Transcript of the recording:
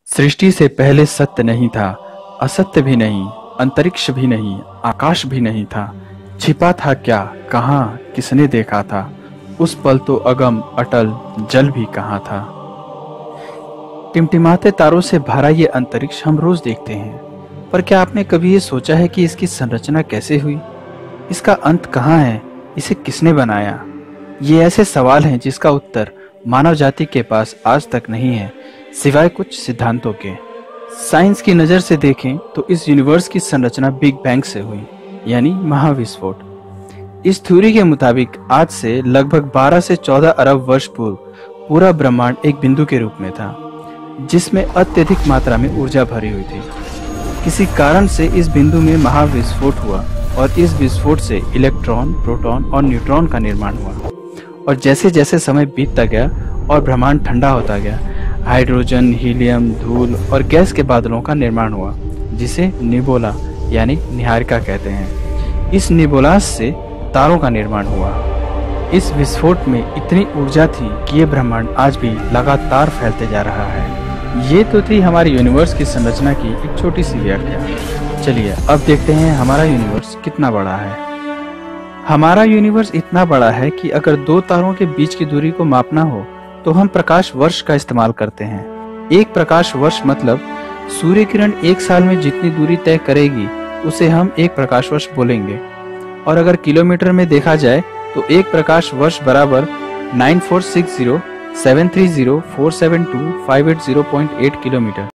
सृष्टि से पहले सत्य नहीं था, असत्य भी नहीं, अंतरिक्ष भी नहीं, आकाश भी नहीं था। छिपा था क्या, कहाँ, किसने देखा था? उस पल तो अगम अटल जल भी कहाँ था। टिमटिमाते तारों से भरा ये अंतरिक्ष हम रोज देखते हैं, पर क्या आपने कभी ये सोचा है कि इसकी संरचना कैसे हुई? इसका अंत कहाँ है? इसे किसने बनाया? ये ऐसे सवाल हैं जिसका उत्तर मानव जाति के पास आज तक नहीं है, सिवाय कुछ सिद्धांतों के। साइंस की नज़र से देखें तो इस यूनिवर्स की संरचना बिग बैंग से हुई, यानी महाविस्फोट। इस थ्योरी के मुताबिक आज से लगभग 12 से 14 अरब वर्ष पूर्व पूरा ब्रह्मांड एक बिंदु के रूप में था, जिसमें अत्यधिक मात्रा में ऊर्जा भरी हुई थी। किसी कारण से इस बिंदु में महाविस्फोट हुआ और इस विस्फोट से इलेक्ट्रॉन, प्रोटॉन और न्यूट्रॉन का निर्माण हुआ। और जैसे जैसे समय बीतता गया और ब्रह्मांड ठंडा होता गया, हाइड्रोजन, हीलियम, धूल और गैस के बादलों का निर्माण हुआ, जिसे निबोला यानी निहारिका कहते हैं। इस निबोलास से तारों का निर्माण हुआ। इस विस्फोट में इतनी ऊर्जा थी कि ये ब्रह्मांड आज भी लगातार फैलते जा रहा है। ये तो थी हमारे यूनिवर्स की संरचना की एक छोटी सी व्याख्या। चलिए अब देखते हैं हमारा यूनिवर्स कितना बड़ा है। हमारा यूनिवर्स इतना बड़ा है कि अगर दो तारों के बीच की दूरी को मापना हो तो हम प्रकाश वर्ष का इस्तेमाल करते हैं। एक प्रकाश वर्ष मतलब सूर्य किरण एक साल में जितनी दूरी तय करेगी उसे हम एक प्रकाश वर्ष बोलेंगे। और अगर किलोमीटर में देखा जाए तो एक प्रकाश वर्ष बराबर 9460 730 472 580.8 किलोमीटर।